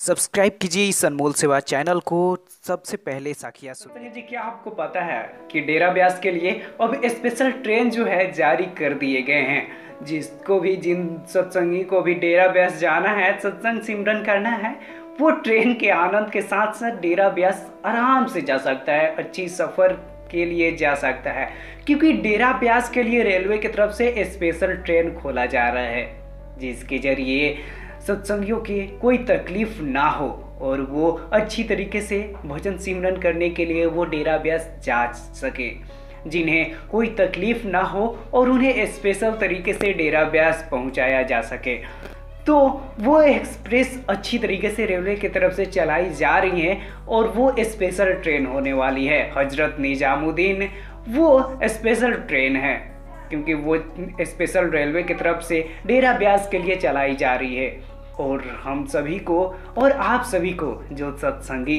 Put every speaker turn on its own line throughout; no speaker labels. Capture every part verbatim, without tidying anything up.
Subscribe कीजिए इस अनमोल सेवा चैनल को सबसे पहले साखियाँ सुनिए।
सत्संगी जी, क्या आपको पता है कि डेरा ब्यास के लिए अब स्पेशल ट्रेन जो है जारी कर दिए गए हैं। जिसको भी जिन सत्संगी को भी डेरा ब्यास जाना है, सत्संग सिमरन करना है, वो ट्रेन के आनंद के साथ साथ डेरा ब्यास आराम से जा सकता है, अच्छी सफ़र के लिए जा सकता है। क्योंकि डेरा ब्यास के लिए रेलवे की तरफ से स्पेशल ट्रेन खोला जा रहा है, जिसके जरिए सत्संगियों की कोई तकलीफ ना हो और वो अच्छी तरीके से भजन सिमरन करने के लिए वो डेरा ब्यास जा सके, जिन्हें कोई तकलीफ ना हो और उन्हें स्पेशल तरीके से डेरा ब्यास पहुंचाया जा सके। तो वो एक्सप्रेस अच्छी तरीके से रेलवे की तरफ से चलाई जा रही है और वो स्पेशल ट्रेन होने वाली है। हजरत निजामुद्दीन वो स्पेशल ट्रेन है, क्योंकि वो स्पेशल रेलवे की तरफ से डेरा ब्यास के लिए चलाई जा रही है। और हम सभी को और आप सभी को जो सत्संगी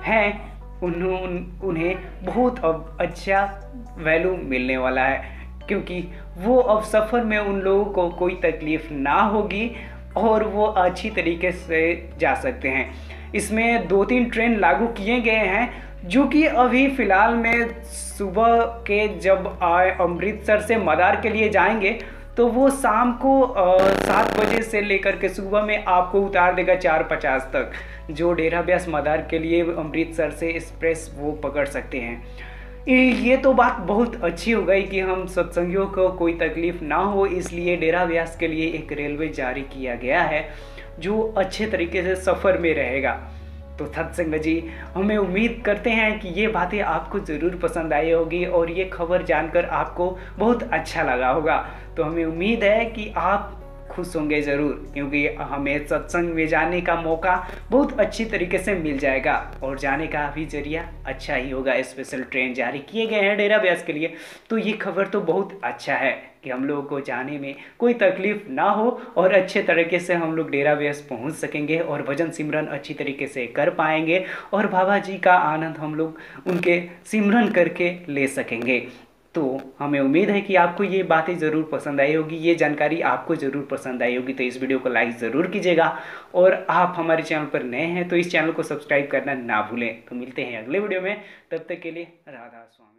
हैं उन्होंने उन्हें बहुत अब अच्छा वैल्यू मिलने वाला है, क्योंकि वो अब सफ़र में उन लोगों को कोई तकलीफ़ ना होगी और वो अच्छी तरीके से जा सकते हैं। इसमें दो तीन ट्रेन लागू किए गए हैं, जो कि अभी फ़िलहाल में सुबह के जब आए अमृतसर से मदार के लिए जाएंगे तो वो शाम को सात बजे से लेकर के सुबह में आपको उतार देगा चार पचास तक, जो डेरा ब्यास मदार के लिए अमृतसर से एक्सप्रेस वो पकड़ सकते हैं। ये तो बात बहुत अच्छी हो गई कि हम सत्संगियों को कोई तकलीफ़ ना हो, इसलिए डेरा ब्यास के लिए एक रेलवे जारी किया गया है जो अच्छे तरीके से सफ़र में रहेगा। तो सत्संग जी, हमें उम्मीद करते हैं कि ये बातें आपको ज़रूर पसंद आई होगी और ये खबर जानकर आपको बहुत अच्छा लगा होगा। तो हमें उम्मीद है कि आप खुश होंगे ज़रूर, क्योंकि हमें सत्संग में जाने का मौका बहुत अच्छी तरीके से मिल जाएगा और जाने का भी जरिया अच्छा ही होगा। स्पेशल ट्रेन जारी किए गए हैं डेरा ब्यास के लिए, तो ये खबर तो बहुत अच्छा है कि हम लोगों को जाने में कोई तकलीफ ना हो और अच्छे तरीके से हम लोग डेरा ब्यास पहुंच सकेंगे और भजन सिमरन अच्छी तरीके से कर पाएंगे और बाबा जी का आनंद हम लोग उनके सिमरन करके ले सकेंगे। तो हमें उम्मीद है कि आपको ये बातें ज़रूर पसंद आई होगी, ये जानकारी आपको ज़रूर पसंद आई होगी। तो इस वीडियो को लाइक ज़रूर कीजिएगा और आप हमारे चैनल पर नए हैं तो इस चैनल को सब्सक्राइब करना ना भूलें। तो मिलते हैं अगले वीडियो में, तब तक के लिए राधा स्वामी।